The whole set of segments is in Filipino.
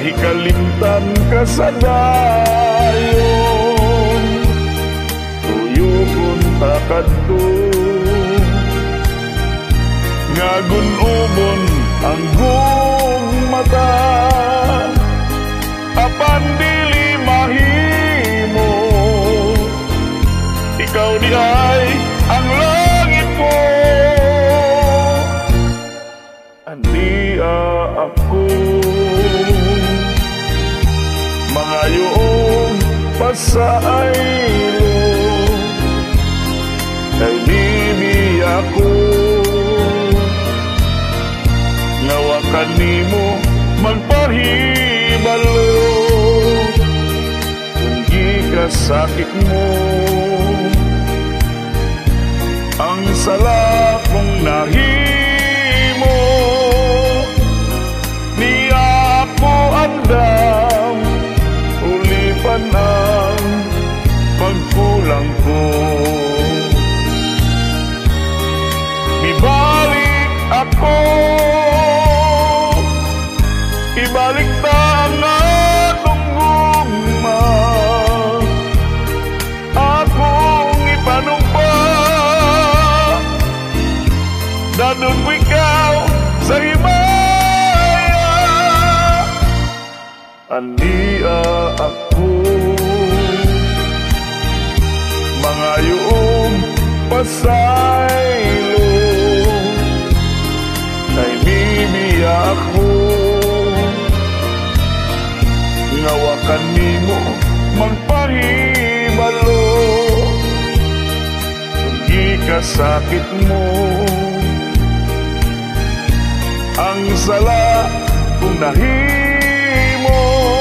hikalimtan ka sa dayon, tuyokon ta kadto ngagun-ubon ang gong mata, apan dili mahimo, ikaw di ay ang langit ko. Andia ako mangayong pasaylo, kay bibi ako ngawakan nimo magpahibalo, kung gikasakit mo ang sala kong nahimo. Niya ako andam, ulipan ang pagkulang ko. Ibalik ako, ibalik ta ang atong gugma, akong ipanumpa, dadun ko ikaw sa himaya. Andia ako mangayong pasaylo, kay bibi ako ngawakan nimo magpahibalo, kung gikasakit mo ang sala kung nahimo.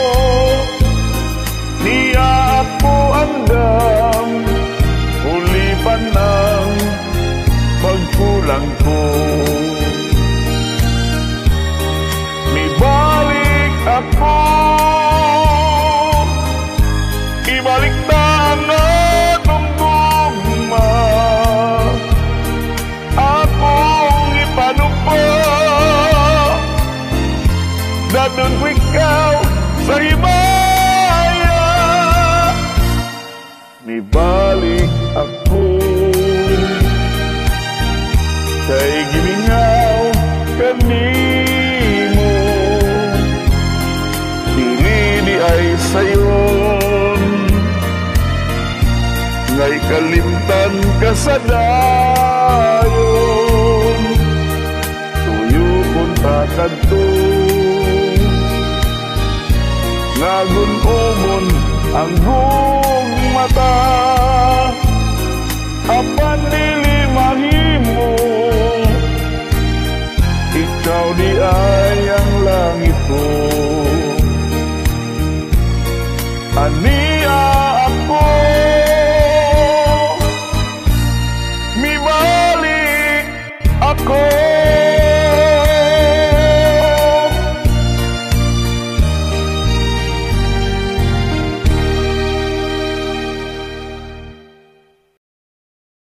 Niya ako andam, ulipan ng pagkulang ko. Mibalik ako, ibalik ta ang atong gugma, akong ipanumpa, dadun ko ikaw sa himaya. Mibalik ako, kay gimingaw kanimo, dili di ay sayon, ngay kalimtan ka sa dayon, tuyokon ta kadto ngagun-ubon ang gong mata, apan dili mahimo, ikaw di ay ang langit ko. Ani